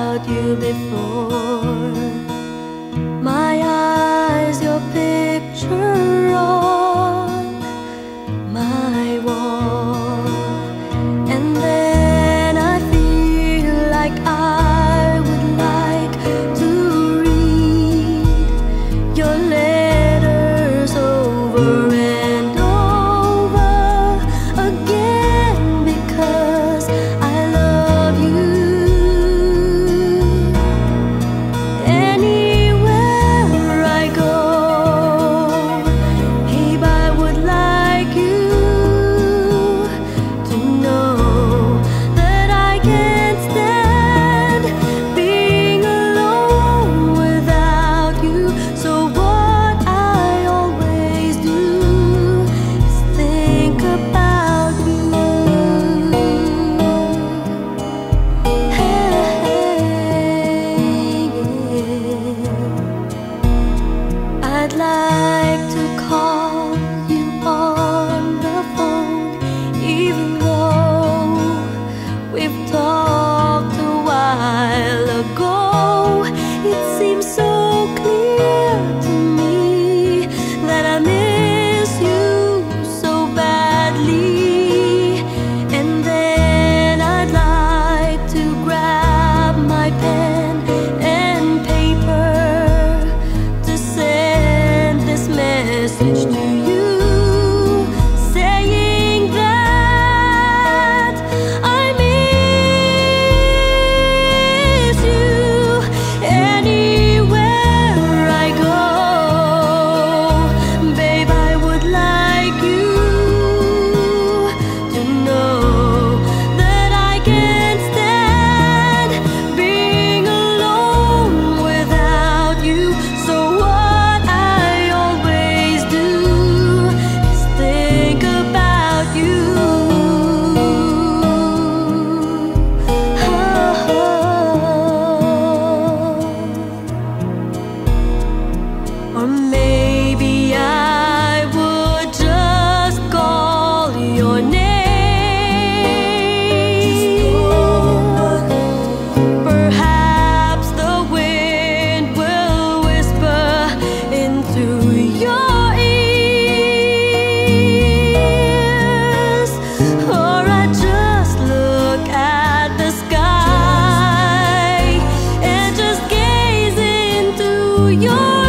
about you before. My eyes, your picture on my wall, and then I feel like I would like to read your letters over and over again, because I love you. Anywhere I go, Abe, I would like you to know that I can't stand being alone without you. So what I always do is think about you. I'd like to call you on the phone, even though we've talked a while ago. It seems so clear to me that I miss you so badly. And then I'd like to grab my pen and paper to send this message to you, saying that I miss you. Anywhere I go, babe, I would like you to know that I can't stand being alone without you. So what I always do is think about you. Or maybe I would just call your name. Perhaps the wind will whisper into your ears, or I just look at the sky and just gaze into your